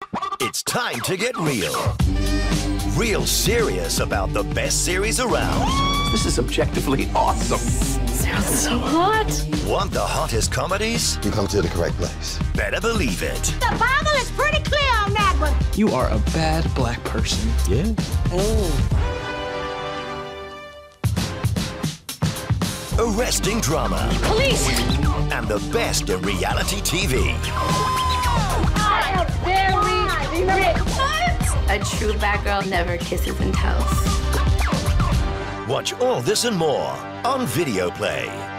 It's time to get real. Real serious about the best series around. This is objectively awesome. Sounds so hot. Want the hottest comedies? You come to the correct place. Better believe it. The Bible is pretty clear on that one. You are a bad black person. Yeah? Arresting drama. Police! And the best in reality TV. I am very rich. A true bad girl never kisses and tells. Watch all this and more on Video Play.